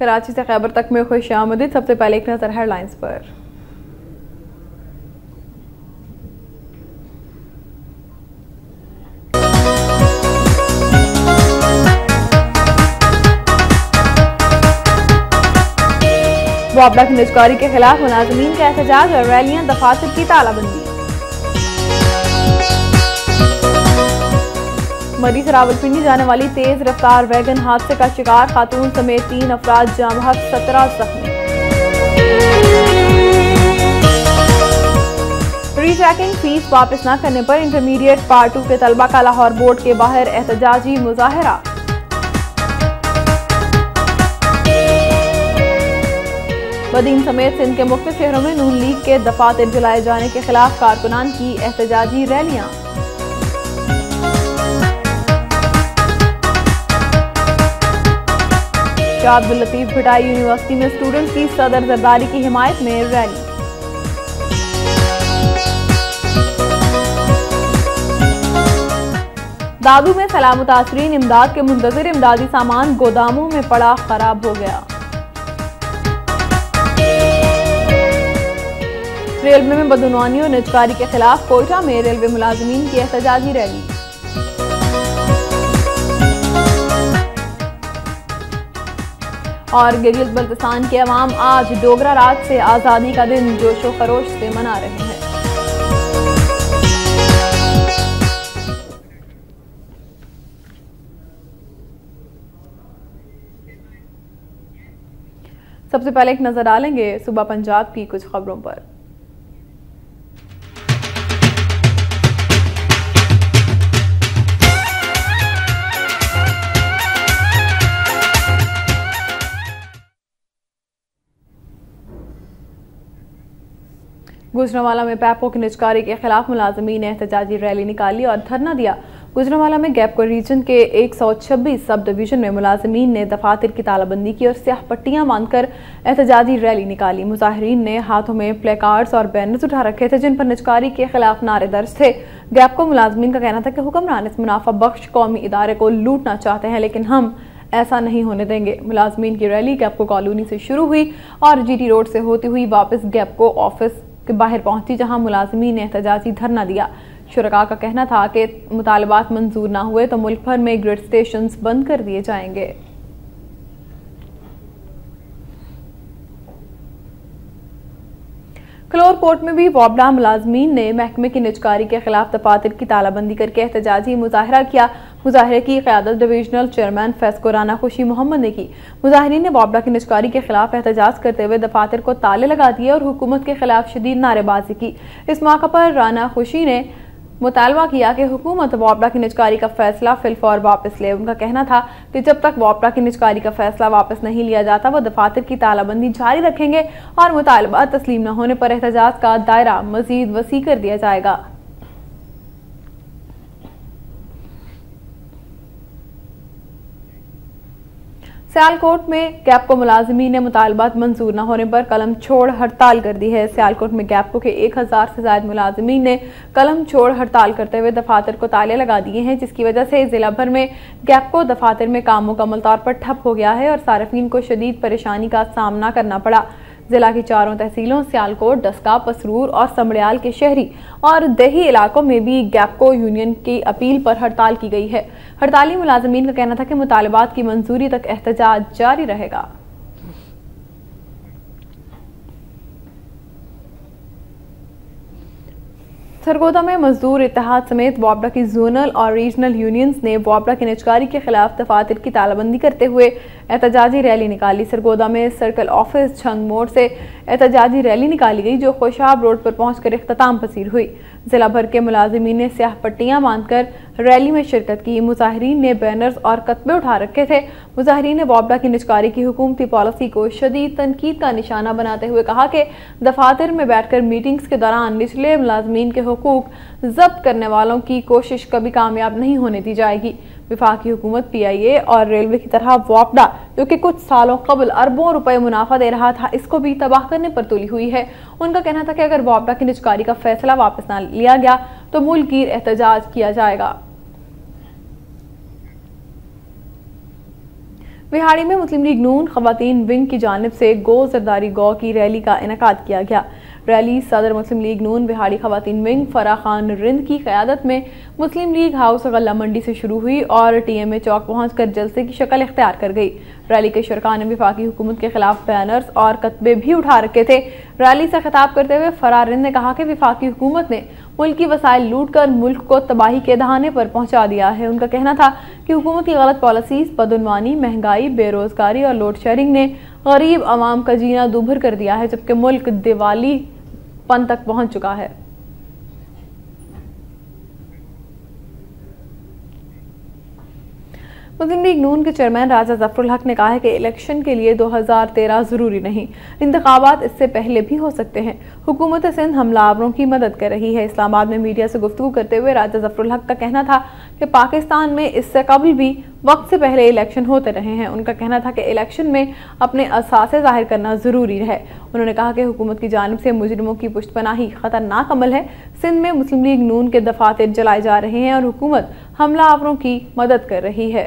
कराची से खैबर तक में खुशामदीद। सबसे पहले एक नजर हेडलाइंस पर। वापडा की निजकारी के खिलाफ मुलाजमीन का एहतजाज और रैलियां, दफातर की तालाबंदी। मरी से रावलपिंडी जाने वाली तेज रफ्तार वैगन हादसे का शिकार, खातून समेत 3 अफराद जाँ बहक, 17 जख्मी। रीचेकिंग फीस वापस न करने पर इंटरमीडिएट पार्ट 2 के तलबा का लाहौर बोर्ड के बाहर एहतजाजी मुजाहरा। बदीन समेत सिंध के मुख्तलिफ शहरों में नून लीग के दफातर जलाए जाने के खिलाफ कारकुनान की एहतजाजी रैलियां। शाह अब्दुल लतीफ भटाई यूनिवर्सिटी में स्टूडेंट्स की सदर जरदारी की हिमायत में रैली। दादू में सैलाब मुतासरीन इमदाद के मुंतजर इमदादी सामान गोदामों में पड़ा खराब हो गया। रेलवे में बदउनवानी और निजकारी के खिलाफ कोयटा में रेलवे मुलाजमीन की एहतजाजी रैली। और गिलगित बल्तिस्तान के अवाम आज डोगरा राज से आज़ादी का दिन जोशो खरोश से मना रहे हैं। सबसे पहले एक नजर डालेंगे सुबह पंजाब की कुछ खबरों पर। गुजरांवाला में पैपो की निजकारी के खिलाफ मुलाजमीन ने एहतजाजी रैली निकाली और धरना दिया। गुजरांवाला में गैपको रीजन के 126 सब डिवीजन में मुलाजमीन ने दफातर की तालाबंदी की और स्याह पट्टियां बांधकर एहतजाजी रैली निकाली। मुजाहिरीन ने हाथों में प्लेकार्ड्स और बैनर्स उठा रखे थे जिन पर निजकारी के खिलाफ नारे दर्ज थे। गैपको मुलाजमीन का कहना था कि हुक्मरान इस मुनाफा बख्श कौमी इदारे को लूटना चाहते हैं, लेकिन हम ऐसा नहीं होने देंगे। मुलाजमीन की रैली गैपको कॉलोनी से शुरू हुई और GT रोड से होती हुई वापस गैपको ऑफिस के बाहर पहुंची, जहां मुलाजमीन ने एहतजाजी धरना दिया। शुरका का कहना था कि मुतालबात मंजूर न हुए तो मुल्क भर में ग्रिड स्टेशंस बंद कर दिए जाएंगे। क्लोर कोर्ट में भी वापडा मुलाजमीन ने महकमे की निजकारी के खिलाफ दफातर की तालाबंदी करके एहतजाजी मुजाहरा किया। मुजाहरे की क़यादत divisional chairman FESCO Rana Khushi Mohammad ने की। मुजाहिरीन ने वापडा की निजकारी के खिलाफ एहतजाज करते हुए दफातर को ताले लगा दिए और हुकूमत के खिलाफ शदीद नारेबाजी की। इस मौके पर राना खुशी ने मुतालबा किया कि हुकूमत वापडा की निजकारी का फैसला फिलफौर वापस ले। उनका कहना था कि जब तक वापडा की निजकारी का फैसला वापस नहीं लिया जाता वो दफातर की तालाबंदी जारी रखेंगे और मुतालबा तस्लीम न होने पर एहतजाज का दायरा मजीद वसी कर दिया जाएगा। सियालकोट में गैपको मुलाजमीन ने मुतालबात मंजूर न होने पर कलम छोड़ हड़ताल कर दी है। सियालकोट में गैपको के 1000 से ज्यादा मुलाजमीन ने कलम छोड़ हड़ताल करते हुए दफातर को ताले लगा दिए हैं, जिसकी वजह से जिला भर में गैपको दफातर में काम मुकम्मल तौर पर ठप हो गया है और सार्फिन को शदीद परेशानी का सामना करना पड़ा। जिला की चारों तहसीलों सियालकोट, डस्का, पसरूर और समड़ियाल के शहरी और देही इलाकों में भी गैपको यूनियन की अपील पर हड़ताल की गई है। हड़ताली मुलाजमीन का कहना था कि मुतालबात की मंजूरी तक एहतजाज जारी रहेगा। सरगोदा में मजदूर इत्तेहाद समेत वापडा की जोनल और रीजनल यूनियंस ने वापडा की निजकारी के खिलाफ दफातर की तालाबंदी करते हुए एहतजाजी रैली निकाली। सरगोदा में सर्कल ऑफिस छंग मोड़ से एहतजाजी रैली निकाली गई जो खुशाब रोड पर पहुंचकर इख्तिताम पसीर हुई। जिला भर के मुलाजिमीन ने स्याह पट्टियां बांधकर रैली में शिरकत की। मुजाहिरीन ने बैनर्स और कतबे उठा रखे थे। मुजाहिरीन ने वापडा की निजकारी की हुकूमती पॉलिसी को शदीद तनकीद का निशाना बनाते हुए कहा कि दफातर में बैठकर मीटिंग्स के दौरान निचले मुलाजमीन के हुकूक जब्त करने वालों की कोशिश कभी कामयाब नहीं होने दी जाएगी। विफाकी हुकूमत PIA और रेलवे की तरह वापडा जो कि कुछ सालों कबल अरबों रुपए मुनाफा दे रहा था, इसको भी तबाह करने पर तुली हुई है। उनका कहना था कि अगर वापडा की निजकारी का फैसला वापस न लिया गया तो मुल्कगीर एहतजाज किया जाएगा। विहाड़ी में मुस्लिम लीग नून खवातीन विंग की जानिब से गो जरदारी गौ की रैली का इनेकाद किया गया। रैली सदर मुस्लिम लीग नून विहाड़ी खवातीन विंग फराह खान रिंद की क़यादत में मुस्लिम लीग हाउस गल्ला मंडी से शुरू हुई और TMA चौक पहुंचकर जलसे की शक्ल इख्तियार कर गई। रैली के शुरका ने वफाकी हुकूमत के खिलाफ बैनर्स और कतबे भी उठा रखे थे। रैली से खिताब करते हुए फराह रिंद ने कहा कि वफाकी हुकूमत ने मुल्क की वसाइल लूट कर मुल्क को तबाही के दहाने पर पहुंचा दिया है। उनका कहना था कि हुकूमत की गलत पॉलिसीज, बदउनवानी, महंगाई, बेरोजगारी और लोड शेयरिंग ने गरीब आवाम का जीना दूभर कर दिया है, जबकि मुल्क दिवाली पन तक पहुंच चुका है। मुस्लिम लीग नून के चेयरमैन राजा जफरुल हक ने कहा है कि इलेक्शन के लिए 2013 जरूरी नहीं, इंतखाबात इससे पहले भी हो सकते हैं। हुकूमत सिंध हमलावरों की मदद कर रही है। इस्लामाबाद में मीडिया से गुफ्तगू करते हुए राजा जफरुल हक का कहना था कि पाकिस्तान में इससे कबल भी वक्त से पहले इलेक्शन होते रहे हैं। उनका कहना था कि इलेक्शन में अपने असासे जाहिर करना जरूरी है। उन्होंने कहा कि हुकूमत की जानिब से मुजरिमों की पुष्टपनाही खतरनाक अमल है। सिंध में मुस्लिम लीग नून के दफातर जलाए जा रहे हैं और हुकूमत हमलावरों की मदद कर रही है।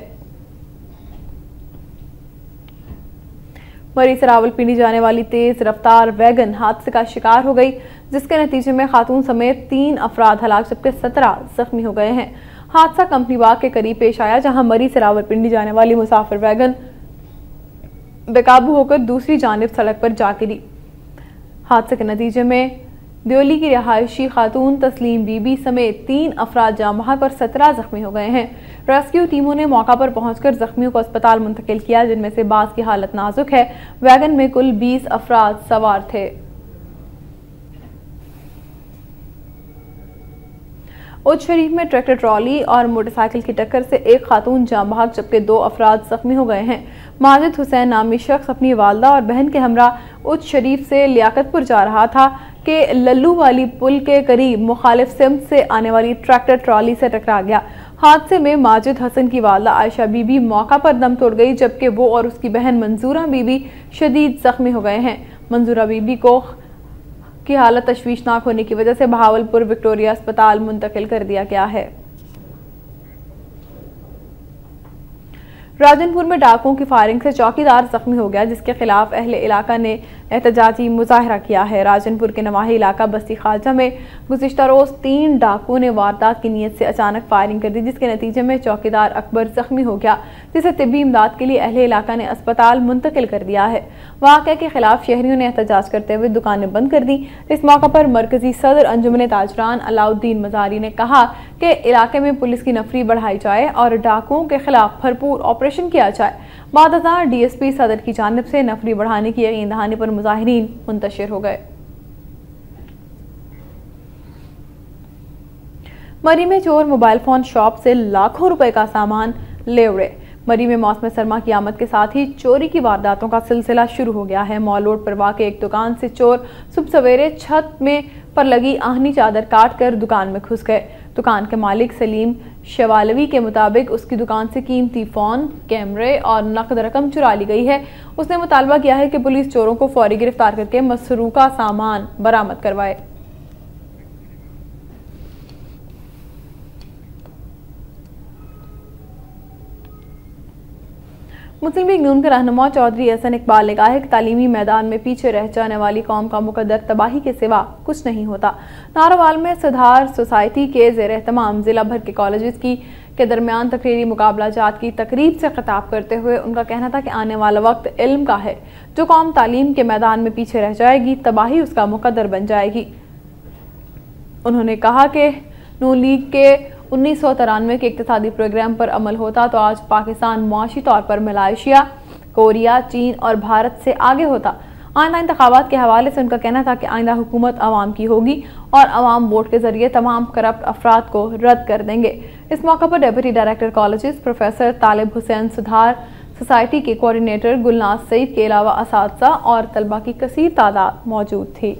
मरी से रावलपिंडी जाने वाली तेज रफ्तार वैगन हादसे का शिकार हो गई, जिसके नतीजे में खातून समेत 3 अफराद हलाक जबकि 17 जख्मी हो गए हैं। हादसा कंपनी बाग के करीब पेश आया, जहां मरी से रावलपिंडी जाने वाली मुसाफिर वैगन बेकाबू होकर दूसरी जानिब सड़क पर जा गिरी। हादसे के नतीजे में दियोली की रिहायशी खातून तस्लीम बीबी समेत 3 अफराद जाँ बहक और 17 जख्मी हो गए हैं। रेस्क्यू टीमों ने मौका पर पहुंचकर जख्मियों को अस्पताल मुंतकिल किया, जिनमें से बास की हालत नाजुक है। वैगन में कुल 20 अफराद सवार थे। उच्च शरीफ में ट्रैक्टर ट्रॉली और मोटरसाइकिल की टक्कर से एक खातून जाँ बहक जबकि 2 अफराद जख्मी हो गए हैं। माजिद हुसैन नामी शख्स अपनी वालदा और बहन के हमरा उच्च शरीफ से लियाकतपुर जा रहा था कि लल्लू वाली पुल के करीब मुखालिफ सिमत से आने वाली ट्रैक्टर ट्रॉली से टकरा गया। हादसे में माजिद हसन की वालदा आयशा बीबी मौका पर दम तोड़ गई, जबकि वो और उसकी बहन मंजूरा बीबी शदीद जख्मी हो गए हैं। मंजूरा बीबी को की हालत तशवीशनाक होने की वजह से बहावलपुर विक्टोरिया अस्पताल मुंतकिल कर दिया गया है। राजनपुर में डाकुओं की फायरिंग से चौकीदार जख्मी हो गया, जिसके खिलाफ अहले इलाका ने एहतजाजी मुजाहरा किया है। राजनपुर के नवाही इलाका बस्ती खालसा में गुज़िश्ता रोज 3 डाकुओं ने वारदात की नीयत से अचानक फायरिंग कर दी, जिसके नतीजे में चौकीदार अकबर जख्मी हो गया, जिसे तिब्बी इमदाद के लिए अहले इलाका ने अस्पताल मुंतकिल कर दिया है। वाक़े के खिलाफ शहरियों ने एहतजाज करते हुए दुकानें बंद कर दी। इस मौका पर मरकजी सदर अंजुमन ताजरान अलाउद्दीन मजारी ने कहा कि इलाके में पुलिस की नफरी बढ़ाई जाए और डाकुओं के खिलाफ भरपूर ऑपरेशन किया जाए। बादशाह DSP सदर की जानिब से नफरी बढ़ाने की यकीन दहानी पर मुजाहिरीन मुंतशिर हो गए। मरी में चोर मोबाइल फोन शॉप से लाखों रुपए का सामान ले उड़े। मरी में मौसम सरमा की आमद के साथ ही चोरी की वारदातों का सिलसिला शुरू हो गया है। मॉल रोड पर वाक़े एक दुकान से चोर सुबह सवेरे छत में पर लगी आहनी चादर काट कर दुकान में घुस गए। दुकान के मालिक सलीम शवालवी के मुताबिक उसकी दुकान से कीमती फोन, कैमरे और नकद रकम चुरा ली गई है। उसने मुतालबा किया है कि पुलिस चोरों को फौरी गिरफ्तार करके मसरूका सामान बरामद करवाए। मुस्लिम लीग नून के रहनुमा चौधरी एहसन इकबाल ने कहा है कि तालीमी मैदान में पीछे रह जाने वाली कौम का मुकद्दर तबाही के सिवा कुछ नहीं होता। नारोवाल में सुधार सोसाइटी के ज़ेर एहतमाम जिला भर के कॉलेजेस के दरमियान तकरीरी मुकाबला जात की तकरीब से खिताब करते हुए उनका कहना था कि आने वाला वक्त इल्म का है। जो कौम तालीम के मैदान में पीछे रह जाएगी, तबाही उसका मुकद्दर बन जाएगी। उन्होंने कहा कि नून लीग के 1993 के इक्तिसादी प्रोग्राम पर अमल होता तो आज पाकिस्तान मुआशी तौर पर मलेशिया, कोरिया, चीन और भारत से आगे होता। आइंदा इंतखाबात के हवाले से उनका कहना था कि आइंदा हुकूमत अवाम की होगी और अवाम वोट के जरिए तमाम करप्ट अफराद को रद्द कर देंगे। इस मौका पर deputy director colleges professor Talib Hussain Sudhar society के कोऑर्डिनेटर गुलनाज सईद के अलावा असातिज़ा और तलबा की कसीर तादाद मौजूद थी।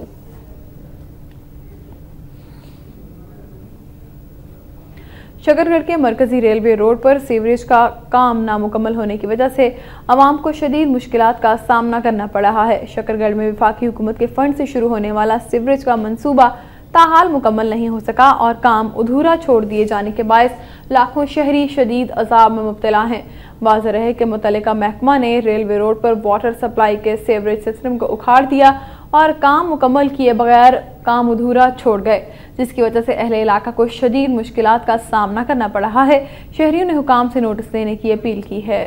शकरगढ़ के मरकजी रेलवे रोड पर सीवरेज का काम नामुकम्मल होने की वजह से आवाम को शदीद मुश्किलात का सामना करना पड़ रहा है। शकरगढ़ में वफाकी हुकूमत के फंड से शुरू होने वाला सीवरेज का मंसूबा ताहाल मुकम्मल नहीं हो सका और काम अधूरा छोड़ दिए जाने के बायस लाखों शहरी शदीद अजाब में मुब्तला हैं। वाज़ेह रहे कि मुतल्लिका महकमा ने रेलवे रोड पर वाटर सप्लाई के सीवरेज सिस्टम को उखाड़ दिया और काम मुकम्मल किए बगैर काम अधूरा छोड़ गए, जिसकी वजह से अहले इलाका को शदीद मुश्किलात का सामना करना पड़ रहा है। शहरियों ने हुकाम से नोटिस देने की अपील की है।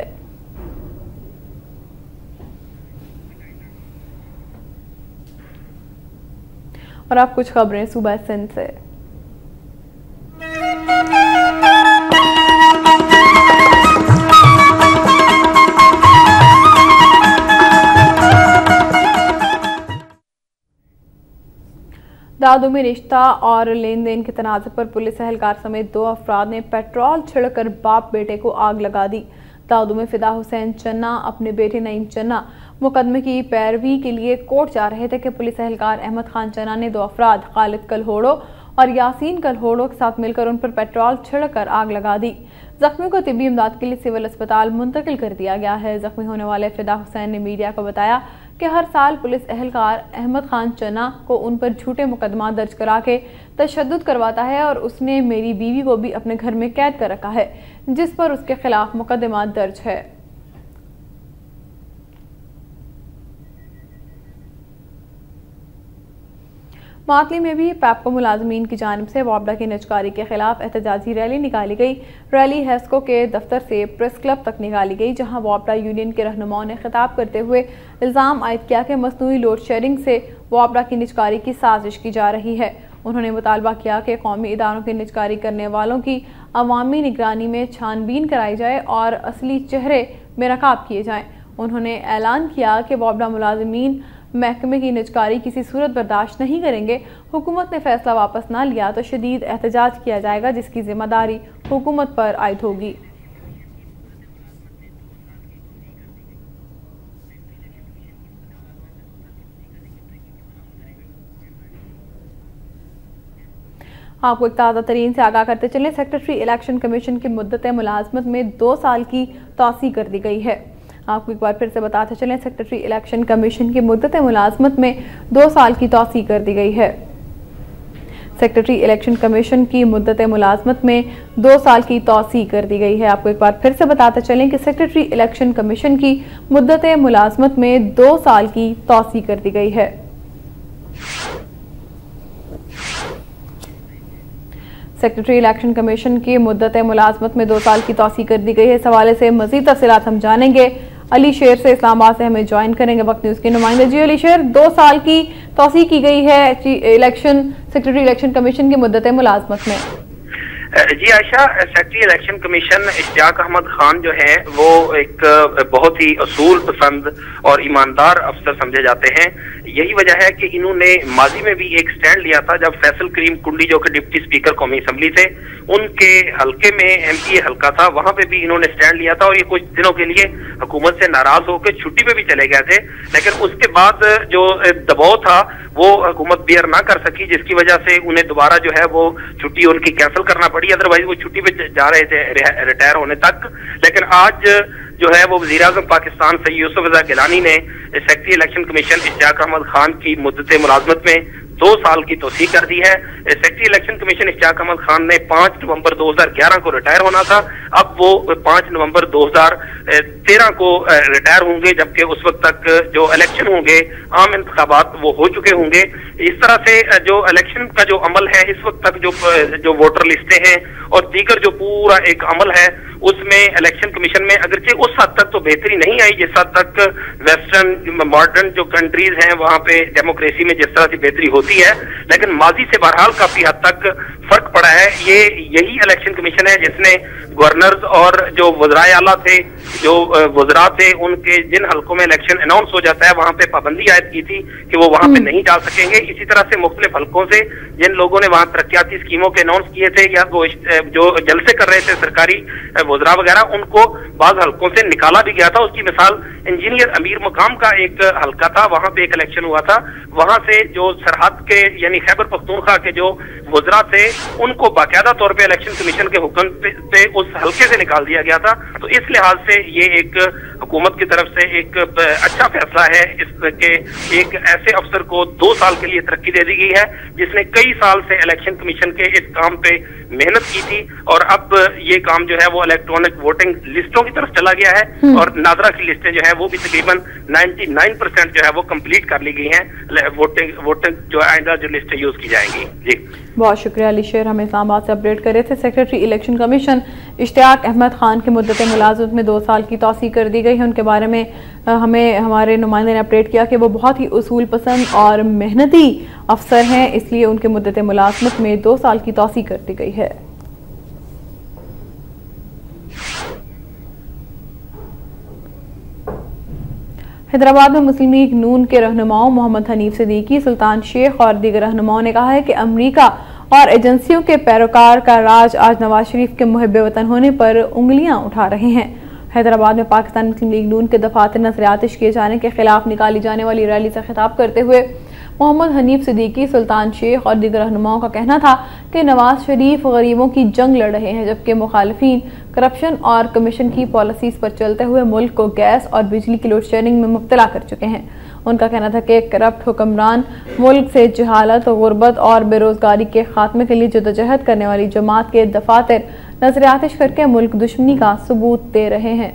और अब कुछ खबरें सूबा सिंध से। दादू में रिश्ता और लेन देन के तनाज़े पर पुलिस एहलकार समेत 2 अफराद ने पेट्रोल छिड़कर बाप बेटे को आग लगा दी। दादू में फिदा हुसैन चन्ना अपने बेटे नईम चन्ना मुकदमे की पैरवी के लिए कोर्ट जा रहे थे कि पुलिस एहलकार अहमद खान चन्ना ने 2 अफराद खालिद कलहोड़ो और यासीन कलहोड़ो के साथ मिलकर उन पर पेट्रोल छिड़कर आग लगा दी। जख्मियों को तिब्बी इमदाद के लिए सिविल अस्पताल मुंतकिल कर दिया गया है। जख्मी होने वाले फिदा हुसैन ने मीडिया को बताया कि हर साल पुलिस एहलकार अहमद खान चन्ना को उन पर झूठे मुकदमा दर्ज करा के तशद्दुद करवाता है और उसने मेरी बीवी को भी अपने घर में कैद कर रखा है, जिस पर उसके खिलाफ मुकदमा दर्ज है। मातली में भी पैपको मुलाजमीन की जानिब से वापडा की निजकारी के खिलाफ एहतजाजी रैली निकाली गई। रैली हेस्को के दफ्तर से प्रेस क्लब तक निकाली गई, जहां वापडा यूनियन के रहनुमाओं ने खिताब करते हुए इल्ज़ाम आयद किया कि मसनूई लोड शेयरिंग से वापडा की निजकारी की साजिश की जा रही है। उन्होंने मुतालबा किया कि कौमी इदारों की निजकारी करने वालों की अवामी निगरानी में छानबीन कराई जाए और असली चेहरे बेनकाब किए जाएँ। उन्होंने ऐलान किया कि वापडा मुलाजमीन महकमे की निजकारी किसी सूरत बर्दाश्त नहीं करेंगे। हुकूमत ने फैसला वापस ना लिया तो शदीद एहतजाज किया जाएगा, जिसकी जिम्मेदारी हुकूमत पर आयद होगी। आपको एक ताज़ा तरीन से आगाह करते चलें, सेक्रेटरी इलेक्शन कमीशन की मुद्दत मुलाजमत में 2 साल की तौसी कर दी गई है। आपको एक बार फिर से बताते चलें, सेक्रेटरी इलेक्शन कमीशन की मुद्दत मुलाजमत में 2 साल की तौसी कर दी गई है। सेक्रेटरी इलेक्शन कमीशन की मुद्दत मुलाजमत में 2 साल की तौसी कर दी गई है। आपको एक बार फिर से बताते चलें कि सेक्रेटरी इलेक्शन कमीशन की मुद्दत मुलाजमत में 2 साल की तौसी कर दी गई है। सेक्रेटरी इलेक्शन कमीशन की मुद्दत मुलाजमत में 2 साल की तौसी कर दी गई है। इस हवाले से मजीद तफसीलात हम जानेंगे। अली शेर से इस्लामाबाद से हमें ज्वाइन करेंगे वक्त न्यूज़ के नुमाइंदे। जी अली शेर, 2 साल की तौसी की गई है सेक्रेटरी इलेक्शन कमीशन की मुद्दत मुलाजमत में। जी Ayesha, secretary election commission Ishtiaq Ahmed Khan जो है वो एक बहुत ही असूल पसंद और ईमानदार अफसर समझे जाते हैं। यही वजह है कि इन्होंने माजी में भी एक स्टैंड लिया था जब फैसल करीम कुंडी जो कि डिप्टी स्पीकर कौमी असम्बली थे, उनके हल्के में MPA हल्का था, वहां पे भी इन्होंने स्टैंड लिया था और ये कुछ दिनों के लिए हुकूमत से नाराज होकर छुट्टी पे भी चले गए थे। लेकिन उसके बाद जो दबाव था वो हुकूमत बियर ना कर सकी, जिसकी वजह से उन्हें दोबारा जो है वो छुट्टी उनकी कैंसिल करना पड़ी। अदरवाइज वो छुट्टी पे जा रहे थे रिटायर होने तक। लेकिन आज जो है वो वज़ीर आज़म पाकिस्तान सैयद यूसुफ रज़ा गिलानी ने secretary election commission Ishtiaq Ahmed Khan की मुद्दत मुलाजमत में 2 साल की तौसीह कर दी है। Secretary election commission Ishtiaq Ahmed Khan ने 5 नवंबर 2011 को रिटायर होना था। अब वो 5 नवंबर 2013 को रिटायर होंगे, जबकि उस वक्त तक जो इलेक्शन होंगे, आम इंतखाबात वो हो चुके होंगे। इस तरह से जो इलेक्शन का जो अमल है इस वक्त तक जो वोटर लिस्टें हैं और दीगर जो पूरा एक अमल है उसमें इलेक्शन कमीशन में अगरचे उस हद तक तो बेहतरी नहीं आई जिस हद तक वेस्टर्न मॉडर्न जो कंट्रीज हैं वहां पे डेमोक्रेसी में जिस तरह से बेहतरी होती है, लेकिन माजी से बहरहाल काफी हद तक फर्क पड़ा है। यही इलेक्शन कमीशन है जिसने गवर्नर्स और जो वज़राए आला थे, जो वज़रा थे, उनके जिन हल्कों में इलेक्शन अनाउंस हो जाता है वहां पे पाबंदी आयद की थी कि वो वहां पे नहीं जा सकेंगे। इसी तरह से मुख्तलिफ हल्कों से जिन लोगों ने वहां तरक्याती स्कीमों के अनाउंस किए थे या वो जो जलसे कर रहे थे सरकारी वज़रा वगैरह, उनको बाज़ हल्कों से निकाला भी गया था। उसकी मिसाल इंजीनियर अमीर मुकाम का एक हल्का था, वहां पे एक इलेक्शन हुआ था। वहां से जो सरहद के यानी खैबर पख्तूनख्वा के जो वज़रा थे उनको बाकायदा तौर पे इलेक्शन कमीशन के हुक्म पे उस हल्के से निकाल दिया गया था। तो इस लिहाज से ये एक हुकूमत की तरफ से एक अच्छा फैसला है इसके, एक ऐसे अफसर को 2 साल के लिए तरक्की दे दी गई है जिसने कई साल से इलेक्शन कमीशन के इस काम पे मेहनत की थी, और अब ये काम जो है वो इलेक्ट्रॉनिक वोटिंग लिस्टों की तरफ चला गया है और नादरा की लिस्टें जो है वो भी तकरीबन 99% जो है वो कंप्लीट कर ली गई हैं। वोटिंग जो आइंदा जो लिस्टें यूज की जाएंगी। जी बहुत शुक्रिया अली शेर, हमें इस्लामाबाद से अपडेट कर रहे थे। Secretary election commission Ishtiaq Ahmed Khan की मुद्दत मुलाजमत में 2 साल की तौसीह कर दी गई है। उनके बारे में हमें हमारे नुमाइंदे ने अपडेट किया कि वो बहुत ही उसूल पसंद और मेहनती अफसर हैं, इसलिए उनकी मुद्दत मुलाजमत में 2 साल की तौसीह कर दी गई है। हैदराबाद में मुस्लिम लीग नून के रहनुमाओं मोहम्मद हनीफ सिद्दीकी, सुल्तान शेख और दीगर रहनुमाओं ने कहा है कि अमेरिका और एजेंसियों के पैरोकार का राज आज नवाज शरीफ के मुहिब्बे वतन होने पर उंगलियां उठा रहे हैं। हैदराबाद में पाकिस्तान मुस्लिम लीग नून के दफातर नजरियातिश किए जाने के खिलाफ निकाली जाने वाली रैली से खिताब करते हुए मोहम्मद हनीफ सिद्दीकी, सुल्तान शेख और दीगर रहनुमाओं का कहना था कि नवाज शरीफ गरीबों की जंग लड़ रहे हैं, जबकि मुखालिफिन करप्शन और कमीशन की पॉलिसीज पर चलते हुए मुल्क को गैस और बिजली की लोड शेडिंग में मुब्तला कर चुके हैं। उनका कहना था कि करप्ट हुक्मरान मुल्क से जहालत, गुर्बत और बेरोजगारी के खात्मे के लिए जदोजहद करने वाली जमात के दफातर नजरियातिश करके मुल्क दुश्मनी का सबूत दे रहे हैं।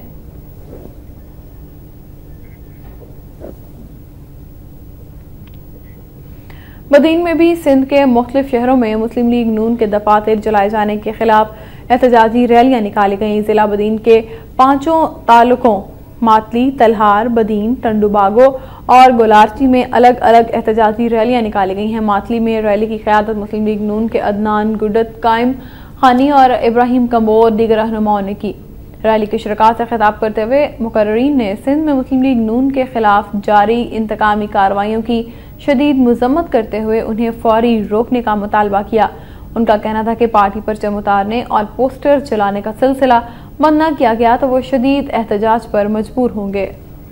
बदीन में भी सिंध के मुख्तलिफ शहरों में मुस्लिम लीग नून के दफातर जलाए जाने के खिलाफ एहतजाजी रैलियां निकाली गईं। जिला बदीन के 5 तालुकों मातली, तलहार, बदीन, टंडुबागो और गोलारची में अलग अलग एहतजाजी रैलियां निकाली गई हैं। मातली में रैली की क़यादत मुस्लिम लीग नून के अदनान गुडत, कायम खानी और इब्राहिम कम्बोर दीगर रहनुमाओं ने की। रैली के शुरका से खिताब करते हुए मुकर्रीन ने सिंध में मुस्लिम लीग नून के खिलाफ जारी इंतकामी कार्रवाइयों की शदीद मजम्मत करते हुए उन्हें फौरी रोकने का मुतालबा किया। उनका कहना था कि पार्टी परचम उतारने और पोस्टर जलाने का सिलसिला बंद न किया गया तो वो शदीद एहतजाज पर मजबूर होंगे।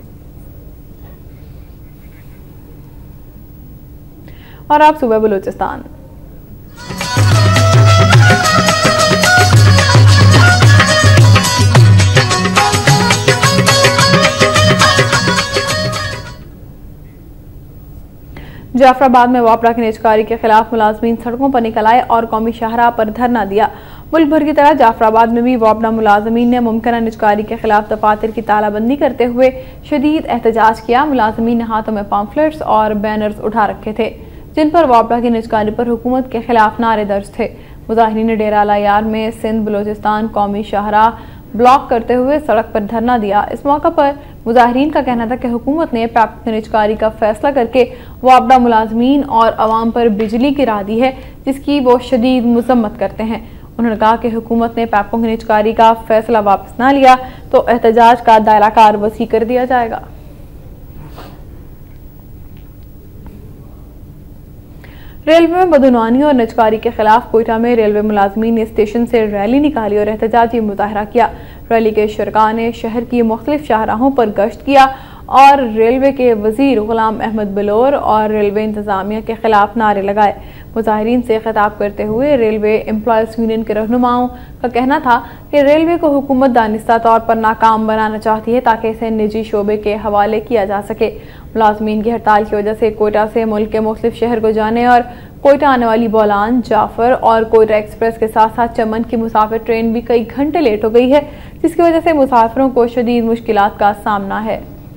और आप सूबा बलूचिस्तान। जाफराबाद में वापडा की निजकारी के खिलाफ मुलाजमीन सड़कों पर निकल आए और कौमी शाहराह पर धरना दिया। मुल्क भर की तरह जाफराबाद में भी वापडा मुलाजमीन ने मुमकिन निजकारी के खिलाफ दफातर की तालाबंदी करते हुए शदीद एहतजाज किया। मुलाजमीन ने हाथों में पम्फलेट्स और बैनर्स उठा रखे थे जिन पर वापडा की निजकारी पर हुकूमत के खिलाफ नारे दर्ज थे। मुजाहिरीन ने डेरा अलायार में सिंध बलोचिस्तान कौमी शाहराह ब्लॉक करते हुए सड़क पर धरना दिया। इस मौका पर मुजाहिरीन का कहना था कि हुकूमत ने पैप निजकारी का फैसला करके वापडा मुलाजमीन और अवाम पर बिजली गिरा दी है, जिसकी वो शदीद मजम्मत करते हैं। उन्होंने कहा कि हुकूमत ने पैपों की निजकारी का फैसला वापस न लिया तो एहतजाज का दायरा कार वसी कर दिया जाएगा। रेलवे में बदउनवानी और निजकारी के खिलाफ कोयटा में रेलवे मुलाजमीन ने स्टेशन से रैली निकाली और एहतजाजी मुजाहरा किया। रैली के शुरका ने शहर की मुख्तलिफ शाहराहों पर गश्त किया और रेलवे के वजीर गुलाम अहमद बलोर और रेलवे इंतजामिया के खिलाफ नारे लगाए। मुजाहिरीन से खिताब करते हुए रेलवे एम्प्लॉयज यूनियन के रहनुमाओं का कहना था कि रेलवे को हुकूमत दानिस्ता तौर पर नाकाम बनाना चाहती है ताकि इसे निजी शोबे के हवाले किया जा सके। मुलाजमीन की हड़ताल की वजह से कोयटा से मुल्क के मुख्तलिफ शहर को जाने और कोयटा आने वाली बोलान, जाफर और कोयटा एक्सप्रेस के साथ साथ चमन की मुसाफिर ट्रेन भी कई घंटे लेट हो गई है, जिसकी वजह से मुसाफिरों को शदीद मुश्किलात का सामना है।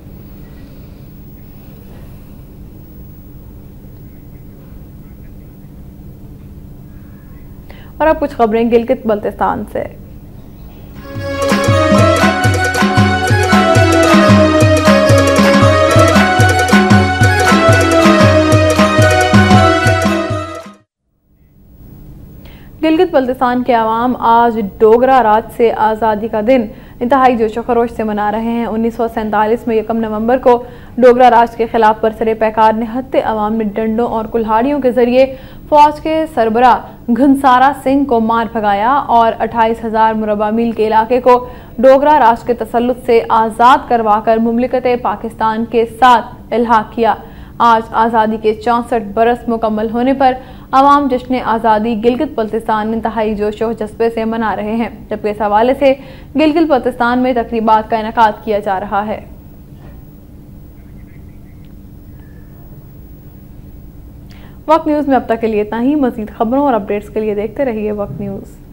और अब कुछ खबरें गिलगित बल्तिस्तान से। गिलगित बल्तिस्तान के अवाम आज डोगरा राज से आज़ादी का दिन इंतहाई जोशो खरोश से मना रहे हैं। 1947 में 1 नवंबर को डोगरा राज के खिलाफ बरसरे पैकार निहत्ते अवाम ने डंडों और कुल्हाड़ियों के जरिए फौज के सरबरा घनसारा सिंह को मार भगाया और 28,000 मुरबा मील के इलाके को डोगरा राज के तसल्लुत से आज़ाद करवाकर मुमलिकत पाकिस्तान के साथ इल्हाक किया। आज आज़ादी के 64 बरस मुकम्मल होने पर अवाम जश्न आज़ादी गिलगित बल्तिस्तान इंतहाई जोश और जज्बे से मना रहे हैं, जबकि इस हवाले से गिलगित बल्तिस्तान में तकरीबात का इनेकाद किया जा रहा है। वक्त न्यूज़ में अब तक के लिए इतना ही। मज़ीद खबरों और अपडेट्स के लिए देखते रहिए वक्त न्यूज़।